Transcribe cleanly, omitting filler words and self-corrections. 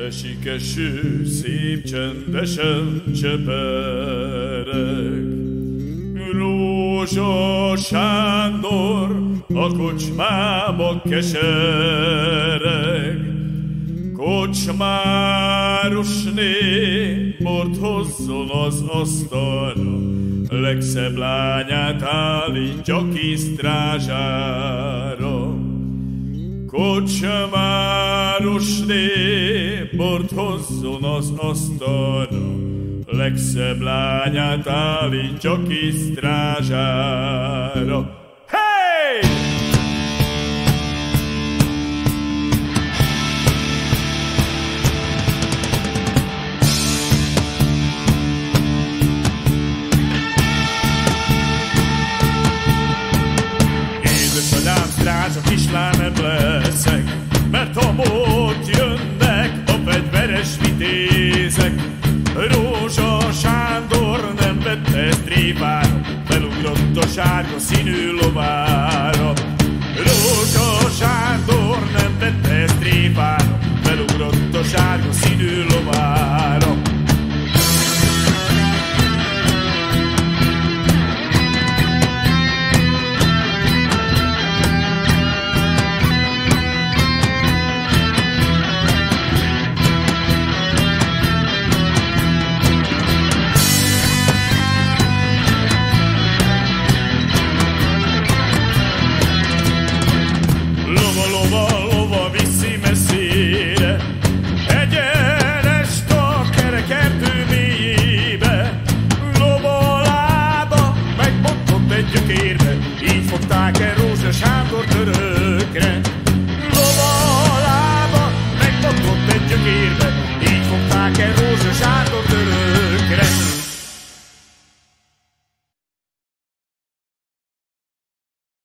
Esikeső, szép, csendesen csepereg. Rózsa Sándor a kocsmába kesereg. Kocsmárosné bort hozzon az asztalra, legszebb lányát állítja ki sztrázsára. Kocsmárosné bort hozzon az asztalra, legszebb lányát állítja ki sztrázsára. Hey! Édesanyám strázsa, kislány nem leszek, mert ha ott jönnek a fegyveres vitézek. Rózsa Sándor nem vette tréfára, felugrott a sárga színű lovára. Rózsa Sándor